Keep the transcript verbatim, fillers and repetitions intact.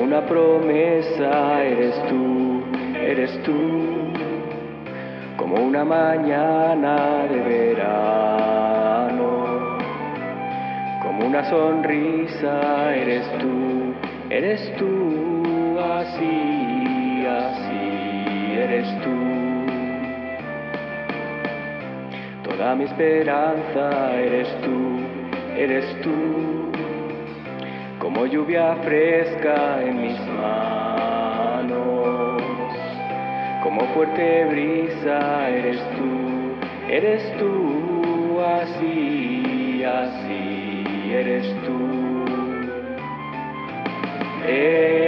una promesa eres tú, eres tú, como una mañana de verano, como una sonrisa eres tú, eres tú, así, así eres tú. Toda mi esperanza eres tú, eres tú, como lluvia fresca en mis manos, como fuerte brisa eres tú, eres tú, así, así eres tú.